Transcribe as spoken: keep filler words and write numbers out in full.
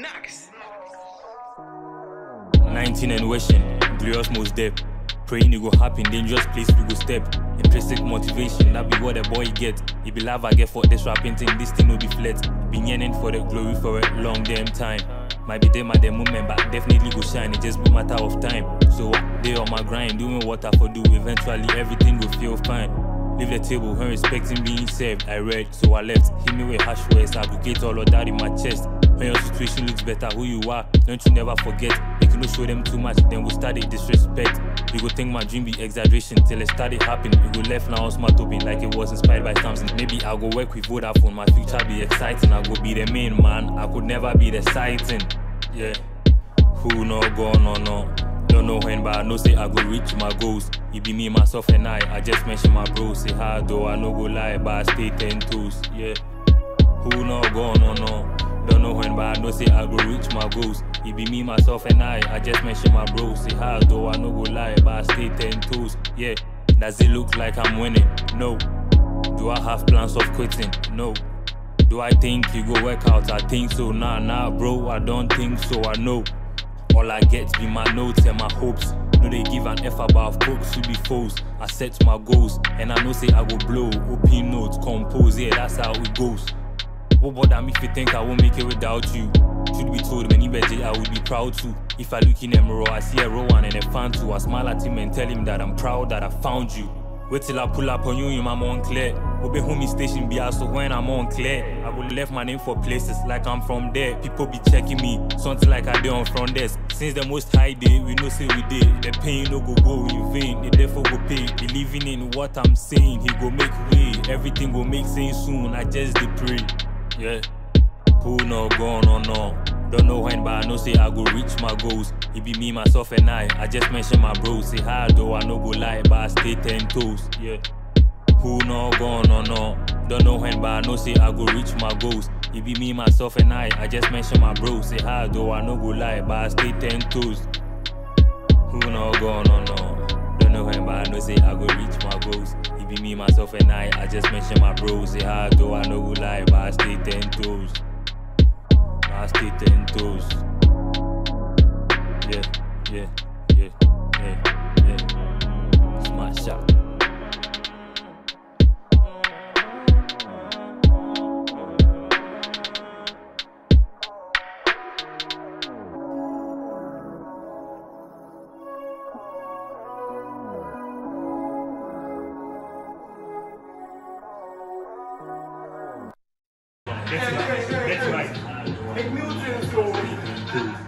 Max. nineteen and wishing, glorious most depth. Praying it go happen, dangerous place we go step. Intrinsic motivation, that be what the boy get. It be love I get for this rap painting, this thing will be flat. Been yearning for the glory for a long damn time. Might be there my the moment, but definitely go shine. It just be matter of time. So they on my grind, doing what I for do. Eventually everything will feel fine. Leave the table when respecting being served. I read, so I left. Hit me with hash words, aggregate all of that in my chest. When your situation looks better, who you are, don't you never forget. Make you no show them too much, then we'll start the disrespect. You go think my dream be exaggeration till it started happening. You go left now on smart open like it was inspired by something. Maybe I'll go work with Vodafone, my future be exciting. I'll go be the main man, I could never be the sighting. Yeah, who no gone or no. Don't know when, but I know say I go reach my goals. It be me, myself, and I. I just mention my bro. Say hi, though I no go lie, but I stay ten toes. Yeah. Who no gone or no? Don't know when, but I know say I go reach my goals. It be me, myself, and I. I just mention my bro. Say hi, though I no go lie, but I stay ten toes. Yeah. Does it look like I'm winning? No. Do I have plans of quitting? No. Do I think you go work out? I think so. Nah, nah, bro. I don't think so. I know. All I get be my notes and my hopes. No, they give an F about folks who be foes. I set my goals, and I know say I go blow. Open notes, compose, yeah, that's how it goes. What bother me if you think I won't make it without you? Should be told many better, I would be proud to. If I look in a mirror, I see a Rowan and a fan too. I smile at him and tell him that I'm proud that I found you. Wait till I pull up on you in my Montclair. Obe homie station be so when I'm on clear. I go left my name for places like I'm from there. People be checking me, something like I did on front desk. Since the most high day, we know say we did. The pain no go go in vain, the devil go pay. Believing in what I'm saying, he go make way. Everything go make sense soon, I just dey pray. Yeah, who no gone or no? Don't know when, but I know say I go reach my goals. It be me, myself, and I. I just mention my bro. Say hi, though I no go lie, but I stay ten toes. Yeah. Who no gone or no? Don't know when, but I know say I go reach my goals. It be me, myself, and I. I just mention my bro. Say hi, though I no go lie, but I stay ten toes. Who no gone or no? Don't know when, but I know say I go reach my goals. It be me, myself, and I. I just mention my bro. Say hi, though I no go lie, but I stay ten toes. I stay ten toes. Yeah, yeah, yeah, yeah, yeah. Smart shot. That's right. That's right. Make me a story.